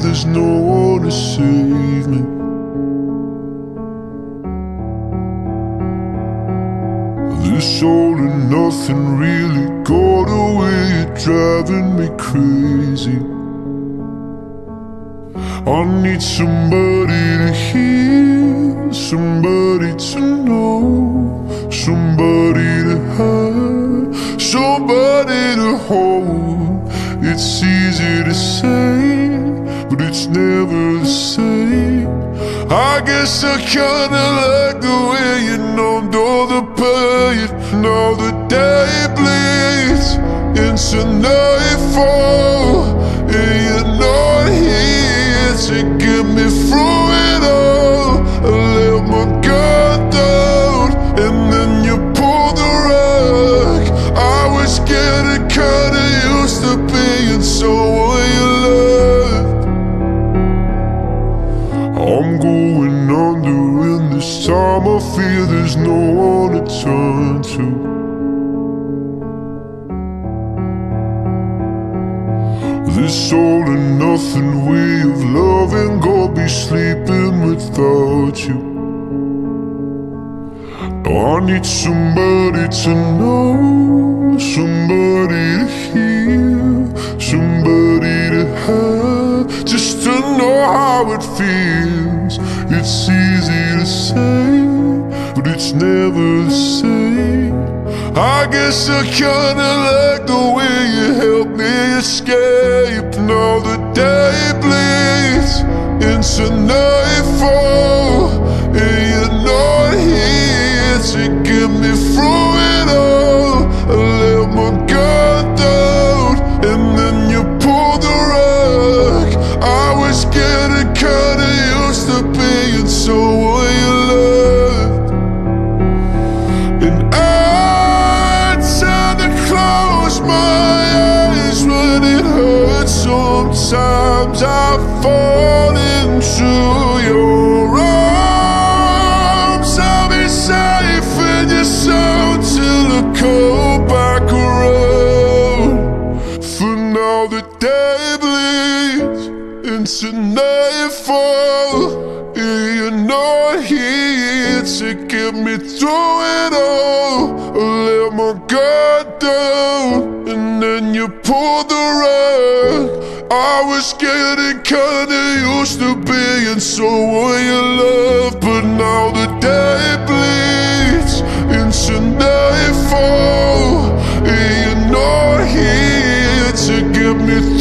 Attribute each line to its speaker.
Speaker 1: there's no one to save me. This all and nothing really got away, you're driving me crazy. I need somebody to hear, somebody to know, somebody to have, somebody to hold. It's easy to say, but it's never the same. I guess I kinda like the way you numbed all the pain. Now the day bleeds into nightfall, and you're not here to get me through it all. I let my guard down, and then you pulled the rug. I was getting kinda used to being someone you loved. I'm going under, and this time I feel there's no one to turn to. This all and nothing way of loving, gonna be sleeping without you. Now I need somebody to know, somebody to hear, somebody to have, just to know how it feels. It's easy to say, but it's never the same. I guess I kinda like the way you helped me escape. Now the day bleeds into nightfall, and you're not here to get me through it all. I let my guard down, and then you pulled the rug. I was getting kinda used to being someone you loved, and I tend to close my eyes when it hurts. Sometimes I fall into your arms. I'll be safe in your soul till I come back around. For now the day bleeds into nightfall, and you're not here to get me through it all. I let my guard down, and then you pulled the rug. I was getting kinda used to being someone you love, but now the day bleeds into nightfall, and you're not here to get me through